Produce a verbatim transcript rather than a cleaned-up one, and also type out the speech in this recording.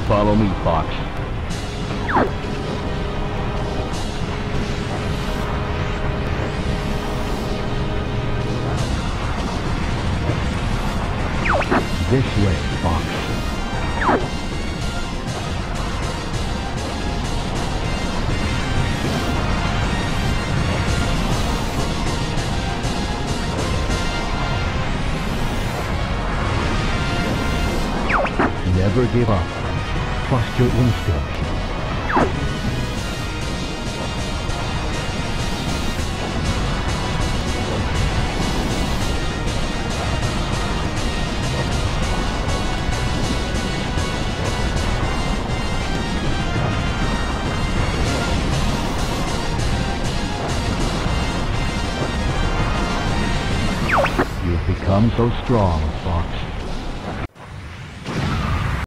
Follow me, Fox. This way, Fox. Never give up. Trust your instincts. You've become so strong.